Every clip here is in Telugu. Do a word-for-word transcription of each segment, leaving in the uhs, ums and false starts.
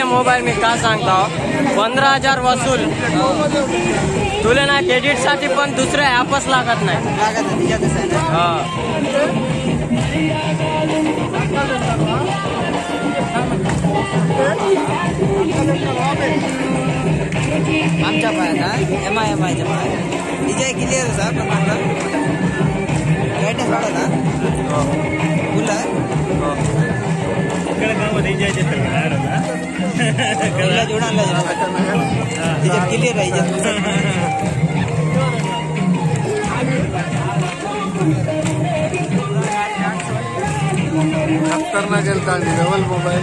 मोबाईल मी का सांगतो पंधरा हजार वसूल तुला ना क्रेडिट साठी पण दुसऱ्या ॲपच लागत नाही हा आमच्या पायात एम आय एम आयच्या पायात विजय क्लिअर आहे सर पण गाईडन्स वाढवला फुल ఇక్కడ కావాలి ఎంజాయ్ చేస్తారు ఇలా చూడాలి ఇది క్లియర్ అయ్యి ఖతర్నాక్ వెళ్తాండి డబల్ మొబైల్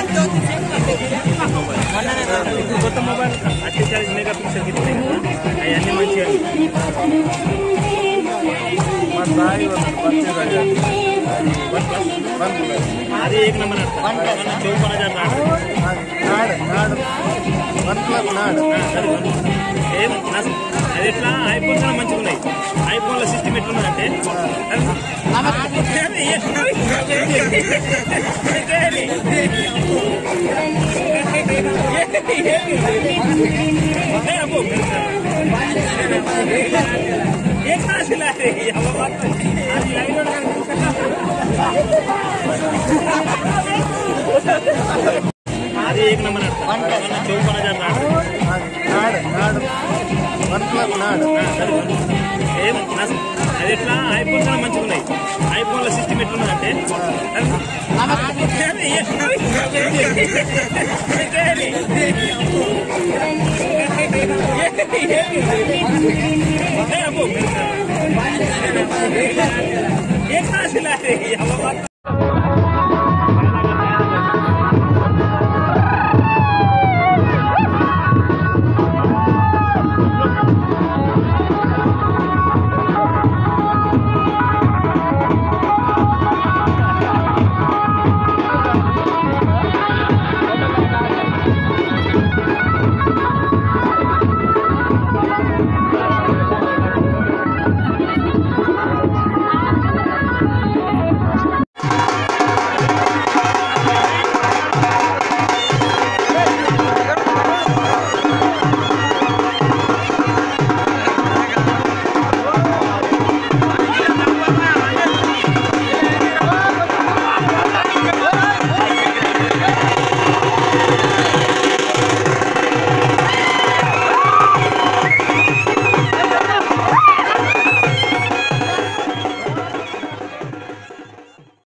కొత్త మొబైల్ అట్లీస్ట్ మెగా పిక్సెల్ కిట్టే అవన్నీ మంచిగా మా సాయి అది ఏక నెంబర్ చౌపన్ హజార్ నాడు నాడు వన్ ప్లస్ నాడు ఏం అది ఎట్లా ఐఫోన్ కూడా మంచిగా ఉన్నాయి ఐఫోన్ లో సిస్టమ్ ఎట్లున్నదంటే అది ఏక నెంబర్ చౌపన్ హజార్ నాడు నాడు వన్ ప్లస్ నాడు ఏం అది ఎట్లా ఐఫోన్ కూడా మంచిగా ఉన్నాయి ఐఫోన్ లో సిస్టమ్ ఎట్లున్నదంటే एक